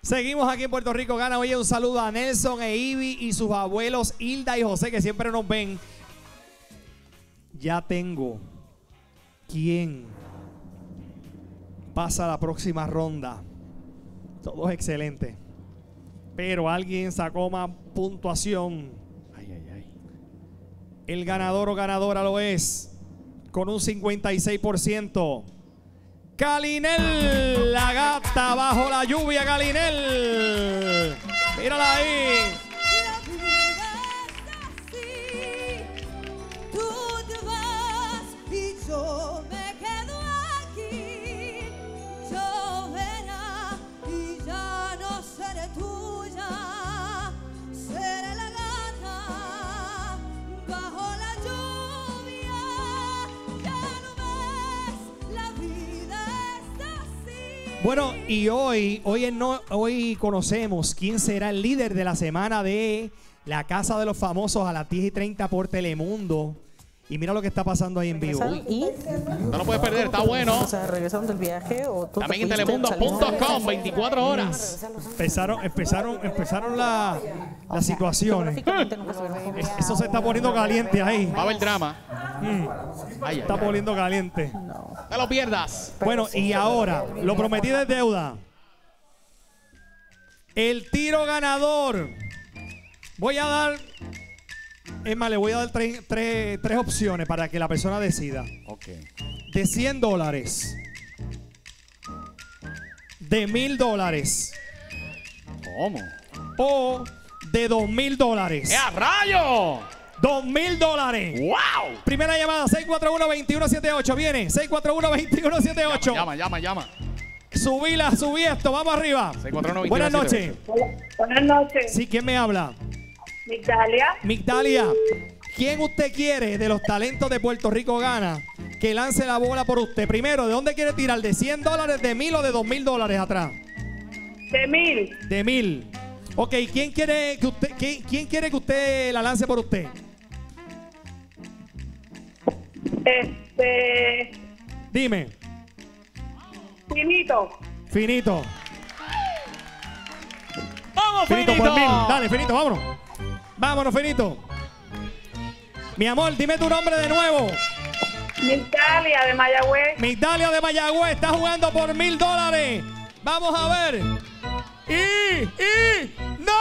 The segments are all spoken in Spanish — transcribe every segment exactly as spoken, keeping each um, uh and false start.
Seguimos aquí en Puerto Rico Gana. Oye, un saludo a Nelson e Ivy y sus abuelos Hilda y José, que siempre nos ven. Ya tengo quién pasa a la próxima ronda. Todo es excelente. Pero alguien sacó más puntuación. Ay, ay, ay. El ganador o ganadora lo es con un cincuenta y seis por ciento. Calinel, la gata bajo la lluvia, Calinel. Mírala ahí. Bueno, y hoy, hoy, no, hoy conocemos quién será el líder de la semana de la Casa de los Famosos a las diez y treinta por Telemundo. Y mira lo que está pasando ahí en vivo. Y no lo puedes perder, está bueno. O sea, regresaron del viaje o tú también en telemundo punto com, veinticuatro horas. Empezaron, empezaron, empezaron la, las situaciones. Eso se está poniendo caliente ahí. Va a haber drama. Mm. Ay, Está ay, poniendo caliente. No. No lo pierdas. Bueno, y ahora, lo prometido es deuda. El tiro ganador. Voy a dar... Es más, le voy a dar tres, tres, tres opciones para que la persona decida. Ok. De cien dólares. De mil dólares. ¿Cómo? O de dos mil dólares. ¡Eh, a rayo! Dos mil dólares. ¡Wow! Primera llamada, seis cuatro uno, dos uno siete ocho. Viene, seis cuatro uno, dos uno siete ocho. Llama, llama, llama. Subíla, subí esto, vamos arriba. seis cuatro uno, Buenas dos uno siete noches. ocho. Hola, buenas noches. Sí, ¿quién me habla? Migdalia. Migdalia, ¿quién usted quiere de los talentos de Puerto Rico Gana que lance la bola por usted? Primero, ¿de dónde quiere tirar? ¿De cien dólares, de mil o de dos mil dólares atrás? De mil. De mil. Ok, ¿quién quiere que usted, quién, quién quiere que usted la lance por usted? Este. Dime. Finito. Finito. ¡Vamos, Finito Finito! por mil. Dale, Finito, vámonos. Vámonos, Finito. Mi amor, dime tu nombre de nuevo. Migdalia de Mayagüez. Migdalia de Mayagüez está jugando por mil dólares. Vamos a ver. ¡Y! ¡Y! ¡No!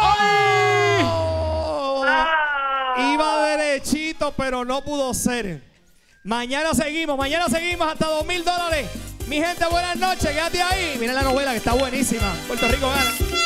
Ah. Iba derechito, pero no pudo ser. Mañana seguimos, mañana seguimos hasta dos mil dólares. Mi gente, buenas noches, quédate ahí. Miren la novela que está buenísima. Puerto Rico Gana.